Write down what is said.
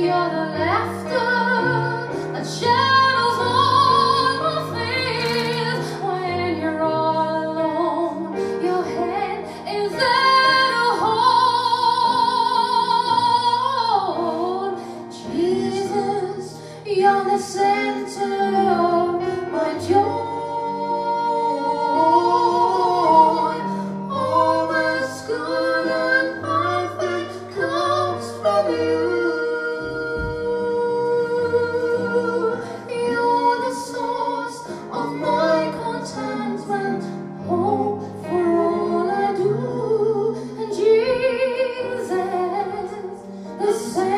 You're the laughter that shadows all my fears. When you're all alone, your hand is there to hold. Jesus, you're the center of my joy. All that's good and perfect comes from you. You're the source of my contentment, hope for all I do. And Jesus, the